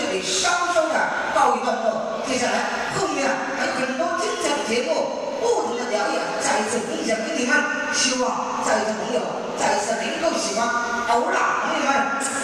里稍稍的告一段落。接下来后面还有很多精彩的节目，不同的表演，再一次分享给你们。希望在座朋友再一次能够喜欢。好了，朋友们。